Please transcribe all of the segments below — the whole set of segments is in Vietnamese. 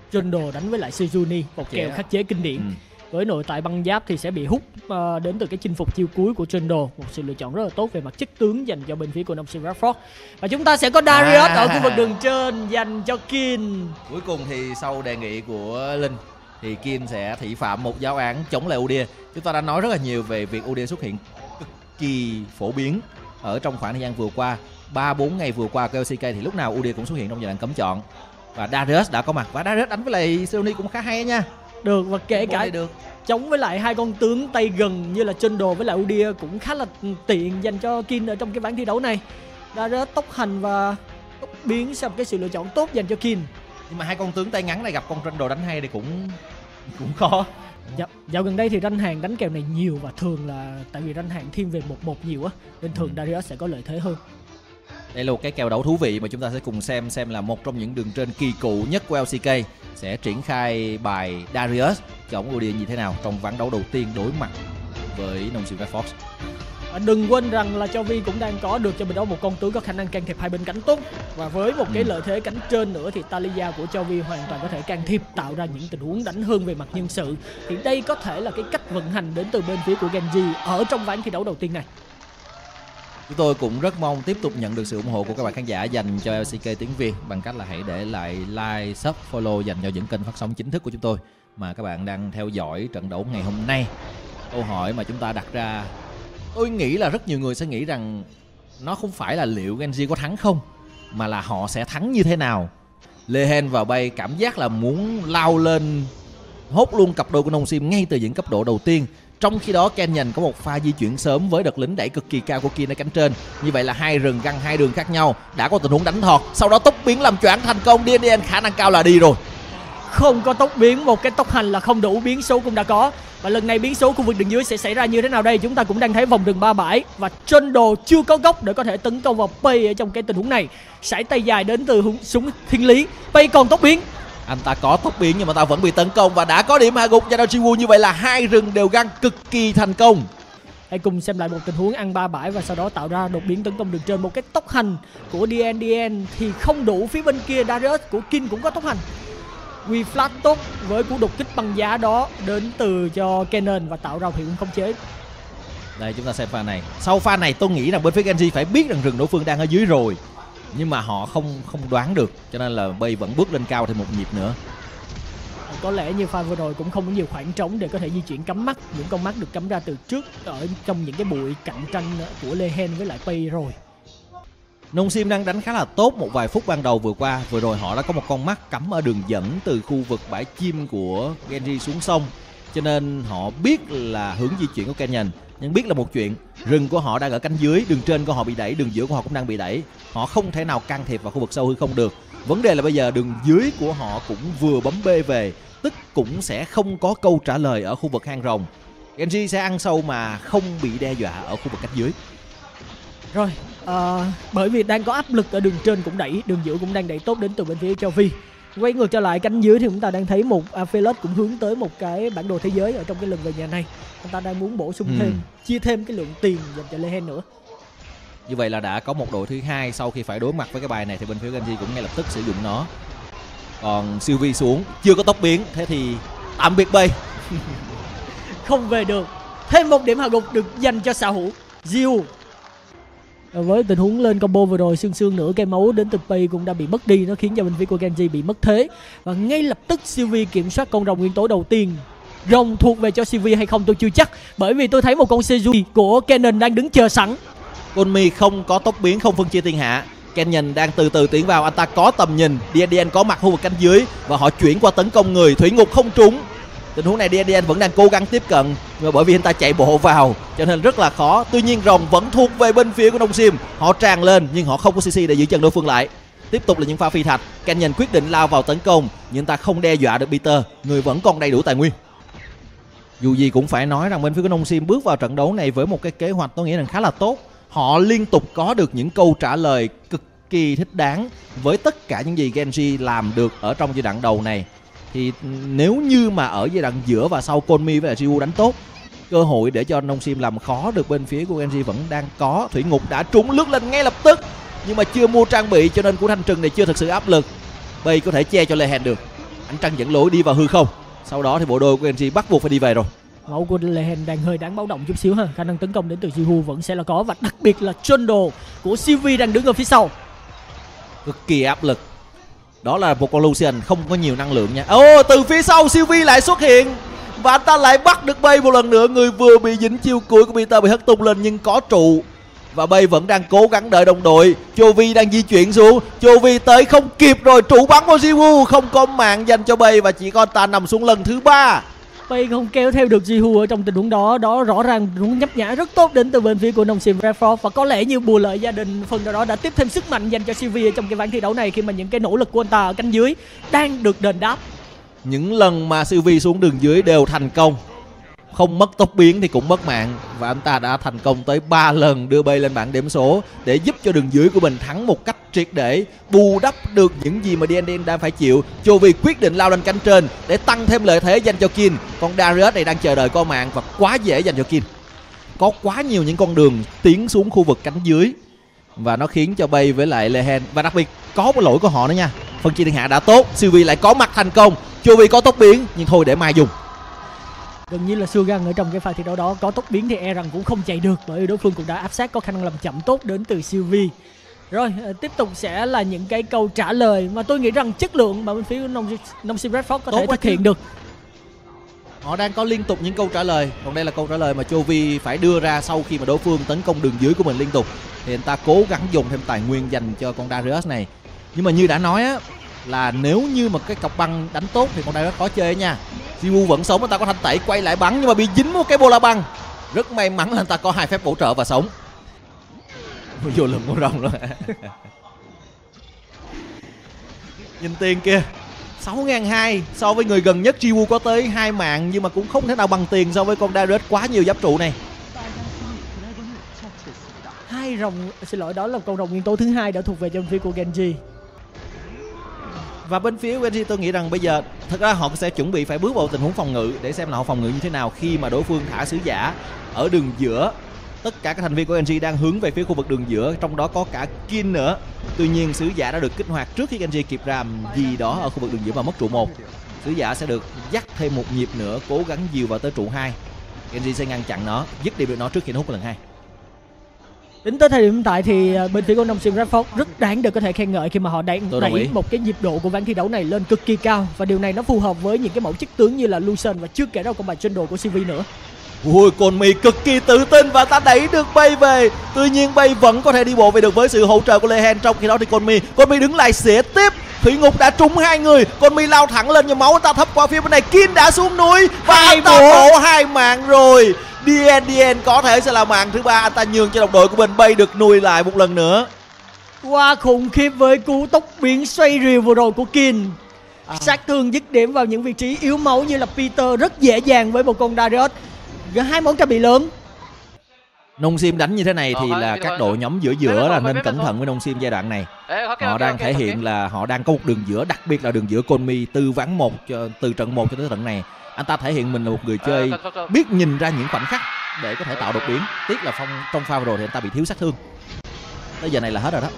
Trundle đánh với lại Sejuni, một kèo khắc chế kinh điển. Với nội tại băng giáp thì sẽ bị hút đến từ cái chinh phục chiêu cuối của Trundle, một sự lựa chọn rất là tốt về mặt chất tướng dành cho bên phía của Nongsim Radford. Và chúng ta sẽ có Darius ở khu vực đường trên dành cho Kin. Cuối cùng thì sau đề nghị của Linh thì Kin sẽ thị phạm một giáo án chống lại Udyr. Chúng ta đã nói rất là nhiều về việc Udyr xuất hiện cực kỳ phổ biến ở trong khoảng thời gian vừa qua. 3-4 ngày vừa qua của LCK thì lúc nào Udyr cũng xuất hiện trong giai đoạn cấm chọn. Và Darius đã có mặt, và Darius đánh với lại Sony cũng khá hay nha. Được, và kể cả chống với lại hai con tướng tay gần như là Trundle với lại Udyr cũng khá là tiện dành cho Kin ở trong cái ván thi đấu này. Darius tốc hành và tốc biến sẽ một cái sự lựa chọn tốt dành cho Kin. Nhưng mà hai con tướng tay ngắn này gặp con Trundle đánh hay thì cũng khó. Dạo gần đây thì ranh hàng đánh kèo này nhiều, và thường là tại vì ranh hàng thiên về 1-1 nhiều á, nên thường Darius sẽ có lợi thế hơn. Đây là một cái kèo đấu thú vị mà chúng ta sẽ cùng xem là một trong những đường trên kỳ cựu nhất của LCK sẽ triển khai bài Darius chống Udyr như thế nào trong ván đấu đầu tiên đối mặt với Nongsim Radford. Đừng quên rằng là Chovy cũng đang có được cho mình đó một con tướng có khả năng can thiệp hai bên cánh tốt, và với một cái lợi thế cánh trên nữa thì Taliyah của Chovy hoàn toàn có thể can thiệp tạo ra những tình huống đánh hơn về mặt nhân sự. Thì đây có thể là cái cách vận hành đến từ bên phía của Genji ở trong ván thi đấu đầu tiên này. Chúng tôi cũng rất mong tiếp tục nhận được sự ủng hộ của các bạn khán giả dành cho LCK tiếng Việt bằng cách là hãy để lại like, sub, follow dành cho những kênh phát sóng chính thức của chúng tôi mà các bạn đang theo dõi trận đấu ngày hôm nay. Câu hỏi mà chúng ta đặt ra, tôi nghĩ là rất nhiều người sẽ nghĩ rằng nó không phải là liệu Genji có thắng không, mà là họ sẽ thắng như thế nào. Lehen vào bay cảm giác là muốn lao lên hốt luôn cặp đôi của Nongsim ngay từ những cấp độ đầu tiên. Trong khi đó Canyon có một pha di chuyển sớm với đợt lính đẩy cực kỳ cao của Kin ở cánh trên. Như vậy là hai rừng găng hai đường khác nhau. Đã có tình huống đánh thọt, sau đó tốc biến làm choáng thành công. DNDN khả năng cao là đi rồi. Không có tốc biến, một cái tốc hành là không đủ, biến số cũng đã có. Và lần này biến số khu vực đường dưới sẽ xảy ra như thế nào đây? Chúng ta cũng đang thấy vòng rừng 3 bãi và Trundle chưa có góc để có thể tấn công vào Pei ở trong cái tình huống này. Sải tay dài đến từ súng thiên lý. Pei còn tốc biến. Anh ta có tốc biến nhưng mà ta vẫn bị tấn công và đã có điểm hạ gục Yadao Jiwoo. Như vậy là hai rừng đều găng cực kỳ thành công. Hãy cùng xem lại một tình huống ăn 3 bãi và sau đó tạo ra đột biến tấn công đường trên. Một cái tốc hành của DNDN thì không đủ, phía bên kia Darius của Kin cũng có tốc hành. Quy flash tốt với cú đột kích băng giá đó đến từ cho Kennen và tạo ra hiệu ứng khống chế. Đây chúng ta xem pha này. Sau pha này tôi nghĩ rằng bên phía Genji phải biết rằng rừng đối phương đang ở dưới rồi, nhưng mà họ không đoán được, cho nên là Bay vẫn bước lên cao thêm một nhịp nữa. Có lẽ như pha vừa rồi cũng không có nhiều khoảng trống để có thể di chuyển cắm mắt. Những con mắt được cắm ra từ trước ở trong những cái bụi cạnh tranh của Lehen với lại Pei rồi. Nongsim đang đánh khá là tốt một vài phút ban đầu vừa qua. Vừa rồi họ đã có một con mắt cắm ở đường dẫn từ khu vực bãi chim của Genji xuống sông, cho nên họ biết là hướng di chuyển của Canyon. Nhưng biết là một chuyện, rừng của họ đang ở cánh dưới, đường trên của họ bị đẩy, đường giữa của họ cũng đang bị đẩy. Họ không thể nào can thiệp vào khu vực sâu hư không được. Vấn đề là bây giờ đường dưới của họ cũng vừa bấm B về, tức cũng sẽ không có câu trả lời ở khu vực hang rồng. Genji sẽ ăn sâu mà không bị đe dọa ở khu vực cánh dưới. Rồi, bởi vì đang có áp lực ở đường trên cũng đẩy, đường giữa cũng đang đẩy tốt đến từ bên phía Chovy. Quay ngược trở lại cánh dưới thì chúng ta đang thấy một Aphelios cũng hướng tới một cái bản đồ thế giới ở trong cái lần về nhà này. Anh ta đang muốn bổ sung thêm, chia thêm cái lượng tiền dành cho Lehen nữa. Như vậy là đã có một đội thứ hai sau khi phải đối mặt với cái bài này thì bên phía Genji cũng ngay lập tức sử dụng nó. Còn Sylvie xuống chưa có tốc biến, thế thì tạm biệt Bay. Không về được. Thêm một điểm hạ gục được dành cho xạ thủ Jiu. Với tình huống lên combo vừa rồi, xương nữa cây máu đến từ Pei cũng đã bị mất đi, nó khiến cho bên phía của Genji bị mất thế. Và ngay lập tức Sylvie kiểm soát con rồng nguyên tố đầu tiên. Rồng thuộc về cho Sylvie hay không tôi chưa chắc, bởi vì tôi thấy một con Sejuni của Kennen đang đứng chờ sẵn. Konmi không có tốc biến, không phân chia thiên hạ. Canyon đang từ từ tiến vào, anh ta có tầm nhìn. DNDN có mặt khu vực cánh dưới và họ chuyển qua tấn công người. Thủy ngục không trúng. Tình huống này DNDN vẫn đang cố gắng tiếp cận, nhưng mà bởi vì anh ta chạy bộ vào cho nên rất là khó. Tuy nhiên rồng vẫn thuộc về bên phía của Nongsim. Họ tràn lên nhưng họ không có CC để giữ chân đối phương lại. Tiếp tục là những pha phi thạch. Canyon quyết định lao vào tấn công nhưng ta không đe dọa được Peter, người vẫn còn đầy đủ tài nguyên. Dù gì cũng phải nói rằng bên phía của Nongsim bước vào trận đấu này với một cái kế hoạch tôi nghĩ rằng khá là tốt. Họ liên tục có được những câu trả lời cực kỳ thích đáng với tất cả những gì Genji làm được ở trong giai đoạn đầu này. Thì nếu như mà ở giai đoạn giữa và sau Konmi với lại Jiwoo đánh tốt, cơ hội để cho Nongsim làm khó được bên phía của Genji vẫn đang có. Thủy ngục đã trúng lướt lên ngay lập tức nhưng mà chưa mua trang bị cho nên của thanh trừng này chưa thực sự áp lực. Bay có thể che cho Lehen được. Ánh trăng dẫn lối đi vào hư không. Sau đó thì bộ đôi của Genji bắt buộc phải đi về rồi. Máu của Lehen đang hơi đáng báo động chút xíu ha. Khả năng tấn công đến từ Jiwoo vẫn sẽ là có, và đặc biệt là Chundo của CV đang đứng ở phía sau. Cực kỳ áp lực. Đó là một con Lucian không có nhiều năng lượng nha. Từ phía sau CV lại xuất hiện và anh ta lại bắt được Bay một lần nữa. Người vừa bị dính chiêu cuối của Peter bị hất tung lên nhưng có trụ. Và Bay vẫn đang cố gắng đợi đồng đội. Chovy đang di chuyển xuống. Chovy tới không kịp rồi. Trụ bắn vào Jiwoo. Không có mạng dành cho Bay và chỉ có anh ta nằm xuống lần thứ 3. Bay không kéo theo được Jiwoo ở trong tình huống đó. Đó rõ ràng tình huống nhấp nhả rất tốt đến từ bên phía của nông sim Redford. Và có lẽ như bùa lợi gia đình phần nào đó đã tiếp thêm sức mạnh dành cho CV ở trong cái ván thi đấu này, khi mà những cái nỗ lực của anh ta ở cánh dưới đang được đền đáp. Những lần mà CV xuống đường dưới đều thành công. Không mất tốc biến thì cũng mất mạng. Và anh ta đã thành công tới 3 lần đưa Bay lên bảng điểm số để giúp cho đường dưới của mình thắng một cách triệt để, bù đắp được những gì mà DND đang phải chịu. Chovy quyết định lao lên cánh trên để tăng thêm lợi thế dành cho Kin. Con Darius này đang chờ đợi co mạng và quá dễ dành cho Kin. Có quá nhiều những con đường tiến xuống khu vực cánh dưới và nó khiến cho Bay với lại Lehen, và đặc biệt có một lỗi của họ nữa nha. Phân chia thiên hạ đã tốt, Sylvie lại có mặt thành công. Chovy có tốc biến nhưng thôi để mai dùng. Gần như là Sugan ở trong cái pha thi đấu đó có tốc biến thì e rằng cũng không chạy được, bởi vì đối phương cũng đã áp sát, có khả năng làm chậm tốt đến từ Sylvie. Rồi tiếp tục sẽ là những cái câu trả lời mà tôi nghĩ rằng chất lượng mà bên phía nông sim Redford có thể thực hiện được. Họ đang có liên tục những câu trả lời. Còn đây là câu trả lời mà Chovy phải đưa ra sau khi mà đối phương tấn công đường dưới của mình liên tục. Thì anh ta cố gắng dùng thêm tài nguyên dành cho con Darius này. Nhưng mà như đã nói á, là nếu như mà cái cọc băng đánh tốt thì con Darius khó chơi nha. Jiwoo vẫn sống, anh ta có thanh tẩy quay lại bắn nhưng mà bị dính một cái bola băng. Rất may mắn là anh ta có 2 phép bổ trợ và sống. Vô lùm con rồng rồi. Nhìn tiền kia, 6.200 so với người gần nhất Jiwoo có tới 2 mạng, nhưng mà cũng không thể nào bằng tiền so với con Darius quá nhiều giáp trụ này. Hai rồng, xin lỗi, đó là con rồng nguyên tố thứ 2 đã thuộc về cho bên phía của Genji. Và bên phía Genji tôi nghĩ rằng bây giờ thật ra họ sẽ chuẩn bị phải bước vào tình huống phòng ngự để xem là họ phòng ngự như thế nào khi mà đối phương thả sứ giả ở đường giữa. Tất cả các thành viên của Genji đang hướng về phía khu vực đường giữa, trong đó có cả Kin nữa. Tuy nhiên sứ giả đã được kích hoạt trước khi Genji kịp làm gì đó ở khu vực đường giữa và mất trụ 1. Sứ giả sẽ được dắt thêm một nhịp nữa, cố gắng dìu vào tới trụ 2. Genji sẽ ngăn chặn nó, dứt điểm được nó trước khi nó hút lần 2. Đến tới thời điểm hiện tại thì bên phía của nông sim Redford rất đáng được có thể khen ngợi khi mà họ đang đẩy một cái nhịp độ của ván thi đấu này lên cực kỳ cao, và điều này nó phù hợp với những cái mẫu chức tướng như là Lucian và chưa kể đâu còn bài chân đồ của CV nữa. Ui, Conmi cực kỳ tự tin và ta đẩy được Bay về. Tuy nhiên Bay vẫn có thể đi bộ về được với sự hỗ trợ của Lehen. Trong khi đó thì Conmi đứng lại xỉa tiếp. Thủy ngục đã trúng 2 người. Conmi lao thẳng lên nhưng máu anh ta thấp qua phía bên này. Kin đã xuống núi và anh ta bổ 2 mạng rồi. DN có thể sẽ là mạng thứ 3. Anh ta nhường cho đồng đội của mình. Bay được nuôi lại một lần nữa. Quá khủng khiếp với cú tốc biến xoay rìu vừa rồi của Kin. Sát thương dứt điểm vào những vị trí yếu máu như là Peter rất dễ dàng với một con Darius. 2 món trang bị lớn. Nông sim đánh như thế này thì là các đội nhóm giữa là nên cẩn thận với nông sim giai đoạn này. Họ đang thể hiện là họ đang có một đường giữa, đặc biệt là đường giữa Conmi từ ván 1 từ trận 1 cho tới trận này. Anh ta thể hiện mình là một người chơi biết nhìn ra những khoảnh khắc để có thể tạo đột biến. Tiếc là trong pha vừa rồi thì anh ta bị thiếu sát thương. Tới giờ này là hết rồi đó.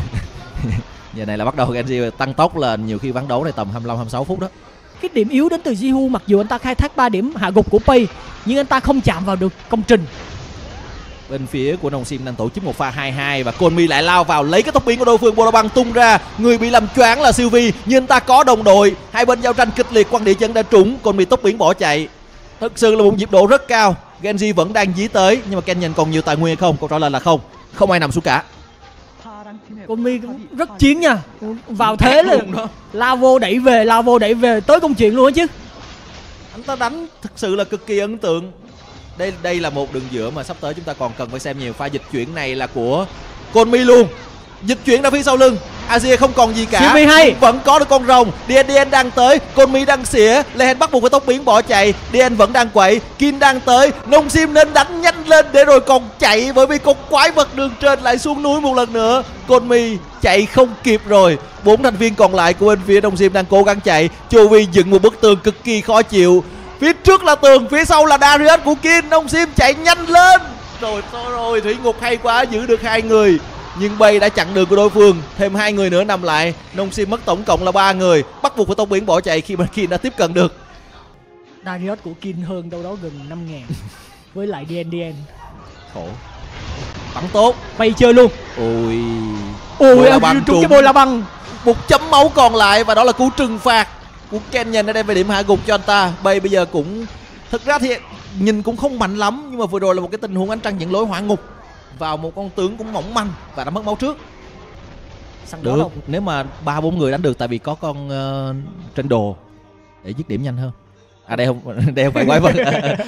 Giờ này là bắt đầu Genji tăng tốc lên, nhiều khi ván đấu này tầm 25-26 phút đó. Cái điểm yếu đến từ Jiwoo, mặc dù anh ta khai thác 3 điểm hạ gục của Pei nhưng anh ta không chạm vào được công trình. Bên phía của nông sim đang tổ chức một pha 2-2 và Conmi lại lao vào lấy cái tốc biến của đối phương. Bola băng tung ra, người bị làm choáng là Sylvie nhưng anh ta có đồng đội. Hai bên giao tranh kịch liệt, quăng địa chân đã trúng. Conmi tốc biến bỏ chạy. Thực sự là một nhịp độ rất cao. Genji vẫn đang dí tới nhưng mà Kenyon còn nhiều tài nguyên hay không? Câu trả lời là không. Không ai nằm xuống cả. Conmi cũng rất chiến nha, vào thế là lao vô đẩy về tới công chuyện luôn á chứ. Anh ta đánh thực sự là cực kỳ ấn tượng. Đây là một đường giữa mà sắp tới chúng ta còn cần phải xem nhiều. Pha dịch chuyển này là của Conmi luôn. Dịch chuyển ra phía sau lưng. Azir không còn gì cả. Vẫn có được con rồng. DN đang tới. Conmi đang xỉa. Lehen bắt buộc phải tốc biến bỏ chạy. DN vẫn đang quậy. Kin đang tới. Nông sim nên đánh nhanh lên để rồi còn chạy, bởi vì con quái vật đường trên lại xuống núi một lần nữa. Conmi chạy không kịp rồi. 4 thành viên còn lại của bên phía nông sim đang cố gắng chạy. Chovy dựng một bức tường cực kỳ khó chịu. Phía trước là tường, phía sau là Darius của Kin. Nông sim chạy nhanh lên. Rồi Thủy ngục hay quá, giữ được 2 người. nhưng Bay đã chặn đường của đối phương. Thêm 2 người nữa nằm lại, Nông Sim mất tổng cộng là 3 người, bắt buộc phải tốc biến bỏ chạy khi mà Kin đã tiếp cận được. Darius của Kin hơn đâu đó gần 5.000 với lại DNDN. Khổ. Bắn tốt. Bay chơi luôn. Ôi trúng cái bôi la băng. 1 chấm máu còn lại và đó là cú trừng phạt của Canyon đã đem về điểm hạ gục cho anh ta. Bay bây giờ cũng thực ra thì nhìn cũng không mạnh lắm, nhưng mà vừa rồi là một cái tình huống ánh trăng dẫn lối hỏa ngục vào một con tướng cũng mỏng manh và đã mất máu trước. Được, nếu mà 3-4 người đánh được, tại vì có con trên đồ để dứt điểm nhanh hơn. À đây không phải quái vật.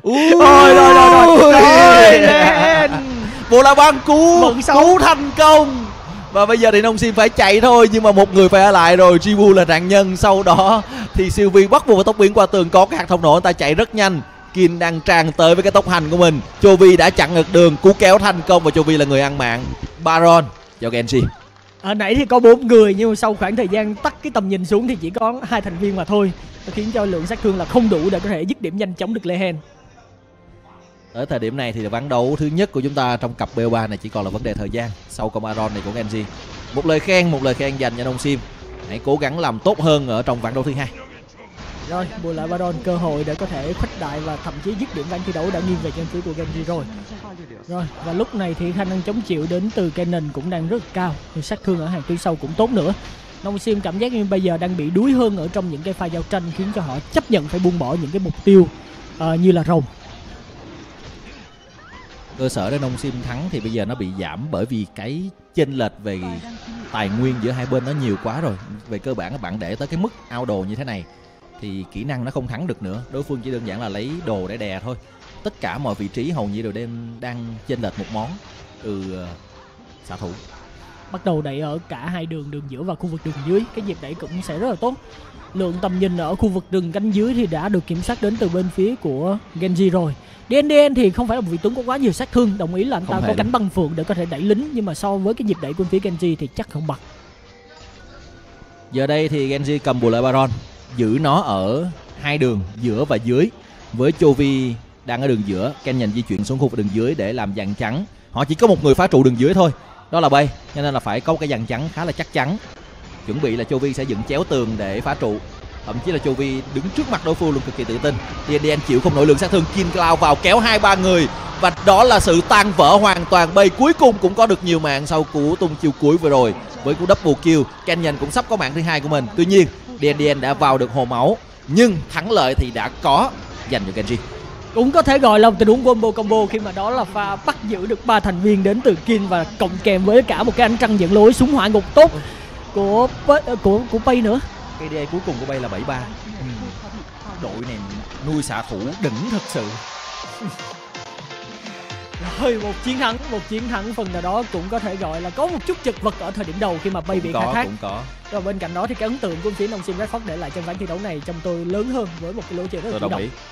Rồi lên. Bộ la băng cứu thành công. Và bây giờ thì Nông Sim phải chạy thôi, nhưng mà một người phải ở lại rồi. Jiwoo là nạn nhân. Sau đó thì Sylvie bắt buộc phải tốc biến qua tường, có cái hạt thông nổ, anh ta chạy rất nhanh. Kin đang tràn tới với cái tốc hành của mình. Chovy đã chặn được đường, cú kéo thành công và Chovy là người ăn mạng. Baron cho Genji. Ở nãy thì có 4 người, nhưng mà sau khoảng thời gian tắt cái tầm nhìn xuống thì chỉ có 2 thành viên mà thôi, nó khiến cho lượng sát thương là không đủ để có thể dứt điểm nhanh chóng được Lehen. Ở thời điểm này thì ván đấu thứ nhất của chúng ta trong cặp BO3 này chỉ còn là vấn đề thời gian. Sau con Baron này của Genji, một lời khen dành cho Nông Sim. Hãy cố gắng làm tốt hơn ở trong ván đấu thứ hai. Rồi, bù lại Baron cơ hội để có thể khuếch đại và thậm chí dứt điểm ván thi đấu đã nghiêng về chân phía của Genji rồi. Rồi, và lúc này thì khả năng chống chịu đến từ Cannon cũng đang rất cao, nhưng sát thương ở hàng tuyến sau cũng tốt nữa. Nông Sim cảm giác như bây giờ đang bị đuối hơn ở trong những cái pha giao tranh, khiến cho họ chấp nhận phải buông bỏ những cái mục tiêu như là rồng. Cơ sở để Nông Sim thắng thì bây giờ nó bị giảm bởi vì cái chênh lệch về tài nguyên giữa hai bên nó nhiều quá rồi. Về cơ bản các bạn để tới cái mức ao đồ như thế này thì kỹ năng nó không thắng được nữa. Đối phương chỉ đơn giản là lấy đồ để đè thôi. Tất cả mọi vị trí hầu như đều đang chênh lệch một món từ xạ thủ. Bắt đầu đẩy ở cả hai đường giữa và khu vực đường dưới. Cái nhịp đẩy cũng sẽ rất là tốt. Lượng tầm nhìn ở khu vực đường cánh dưới thì đã được kiểm soát đến từ bên phía của Genji rồi. DNDN thì không phải là một vị tướng có quá nhiều sát thương. Đồng ý là anh ta có cánh băng phượng để có thể đẩy lính, nhưng mà so với cái nhịp đẩy của phía Genji thì chắc không bằng. Giờ đây thì Genji cầm bùa lợi Baron, giữ nó ở hai đường giữa và dưới, với Chovy đang ở đường giữa. Canyon di chuyển xuống khu vực đường dưới để làm dàn chắn. Họ chỉ có một người phá trụ đường dưới thôi, đó là Bay, cho nên là phải có một cái dàn chắn khá là chắc chắn. Chuẩn bị là Chovy sẽ dựng chéo tường để phá trụ. Thậm chí là Chovy đứng trước mặt đối phương luôn cực kỳ tự tin. DNDN chịu không nổi lượng sát thương, Kin lao vào kéo 2-3 người và đó là sự tan vỡ hoàn toàn. Bay cuối cùng cũng có được nhiều mạng sau cú tung chiêu cuối vừa rồi với cú double kill. Canyon cũng sắp có mạng thứ hai của mình. Tuy nhiên DNDN đã vào được hồ máu, nhưng thắng lợi thì đã có dành cho Genji. Cũng có thể gọi là một tình huống combo khi mà đó là pha bắt giữ được 3 thành viên đến từ Kin và cộng kèm với cả một cái ánh trăng dẫn lối súng hỏa ngục tốt của Bay nữa. KDA cuối cùng của Bay là 7-3. Đội này nuôi xạ thủ đỉnh thật sự. Rồi, một chiến thắng phần nào đó cũng có thể gọi là có một chút chật vật ở thời điểm đầu khi mà Bay bị khai thác. Cũng có. Rồi bên cạnh đó thì cái ấn tượng của phía Nông Sim Red Fox để lại trong ván thi đấu này trong tôi lớn hơn với một cái lối chơi rất là chủ động.